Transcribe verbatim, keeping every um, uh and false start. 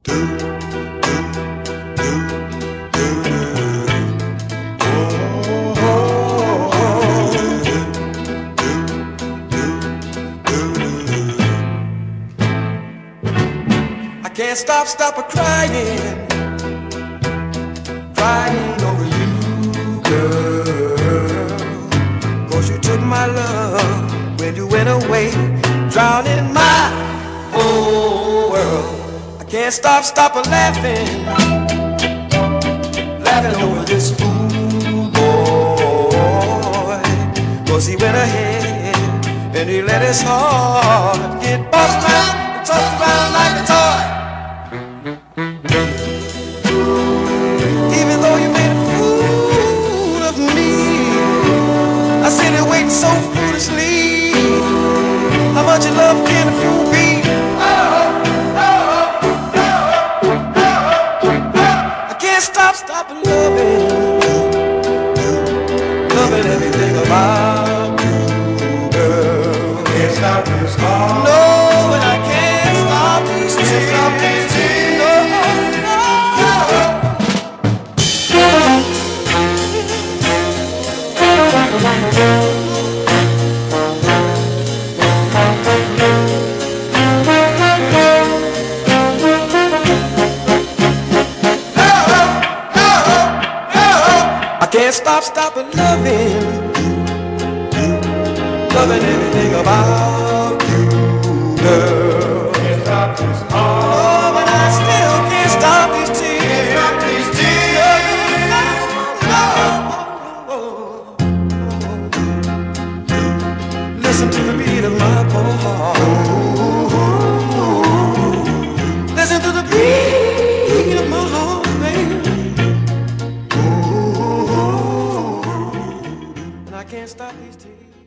I can't stop, stop a crying, crying over you, girl. 'Cause you took my love when you went away, drowning my whole world. I can't stop, stop a laughing, laughing over this fool boy. 'Cause he went ahead and he let his heart get bossed around and tossed around like a toy. Even though you made a fool of me, I sit and wait so foolishly. How much in love can a fool be? Oh, oh, oh, oh, oh. I can't stop, stop loving, loving everything about you, girl. Can't stop this heart. No, and I can't stop these tears. Stop these tears. No, no, no. I can't stop, stop loving, loving everything about you, girl. Can't stop this heart. Oh, but I still can't stop these tears. Can't stop these tears. No, no, no. Listen to the beat of my poor heart. Listen to the beat of my heart, baby. And I can't stop these tears.